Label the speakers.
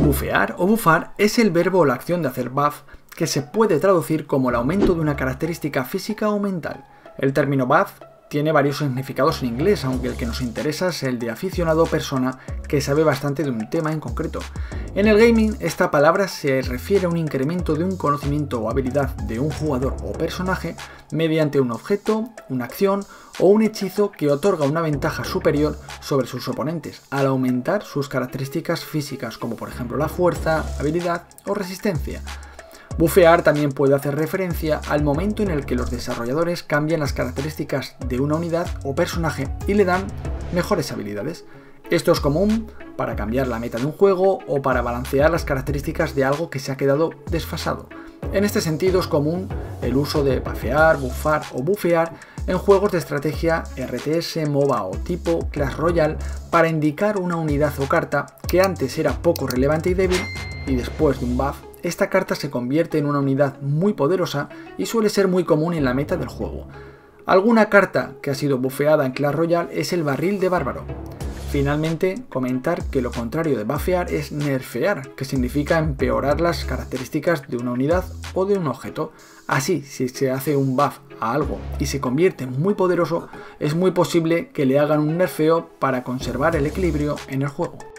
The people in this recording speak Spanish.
Speaker 1: Bufear o bufar es el verbo o la acción de hacer buff que se puede traducir como el aumento de una característica física o mental. El término buff tiene varios significados en inglés, aunque el que nos interesa es el de aficionado o persona que sabe bastante de un tema en concreto. En el gaming, esta palabra se refiere a un incremento de un conocimiento o habilidad de un jugador o personaje mediante un objeto, una acción o un hechizo que otorga una ventaja superior sobre sus oponentes, al aumentar sus características físicas, como por ejemplo la fuerza, habilidad o resistencia. Bufear también puede hacer referencia al momento en el que los desarrolladores cambian las características de una unidad o personaje y le dan mejores habilidades. Esto es común para cambiar la meta de un juego o para balancear las características de algo que se ha quedado desfasado. En este sentido es común el uso de bufear, bufar o bufear en juegos de estrategia RTS, MOBA o tipo Clash Royale para indicar una unidad o carta que antes era poco relevante y débil y después de un buff esta carta se convierte en una unidad muy poderosa y suele ser muy común en la meta del juego. Alguna carta que ha sido bufeada en Clash Royale es el barril de bárbaro. Finalmente, comentar que lo contrario de bufear es nerfear, que significa empeorar las características de una unidad o de un objeto. Así, si se hace un buff a algo y se convierte en muy poderoso, es muy posible que le hagan un nerfeo para conservar el equilibrio en el juego.